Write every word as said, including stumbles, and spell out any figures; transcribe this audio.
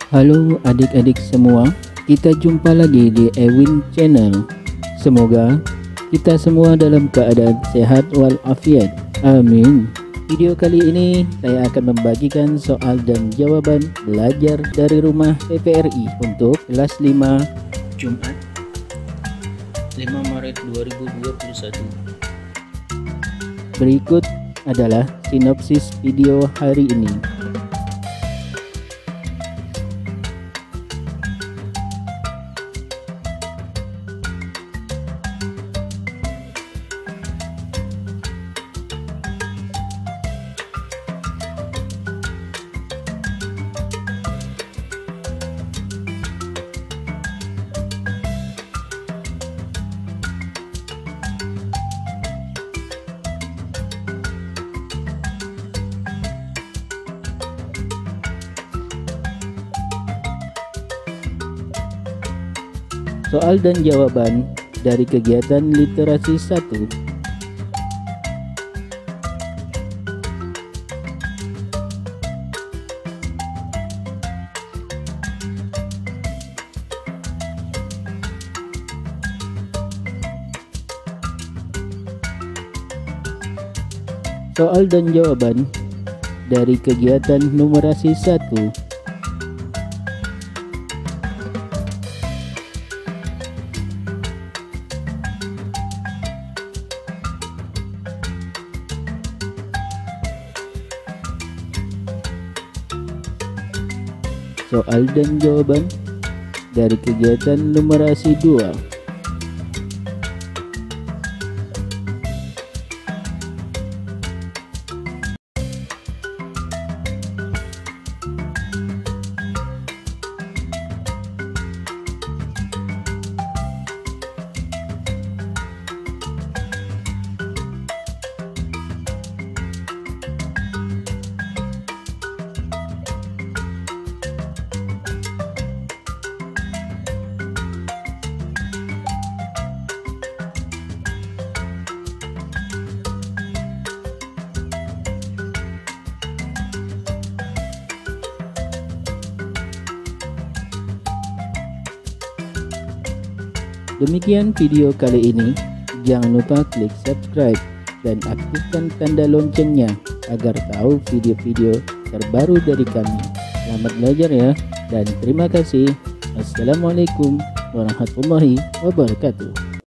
Halo adik-adik semua, kita jumpa lagi di Ewin Channel. Semoga kita semua dalam keadaan sehat walafiat. Amin. Video kali ini saya akan membagikan soal dan jawaban belajar dari rumah P P R I untuk kelas lima Jumat lima Maret dua ribu dua puluh satu. Berikut adalah sinopsis video hari ini. Soal dan jawaban dari kegiatan literasi satu. Soal dan jawaban dari kegiatan numerasi satu. Soal dan jawaban dari kegiatan numerasi dua. Demikian video kali ini. Jangan lupa klik subscribe dan aktifkan tanda loncengnya agar tahu video-video terbaru dari kami. Selamat belajar ya, dan terima kasih. Assalamualaikum warahmatullahi wabarakatuh.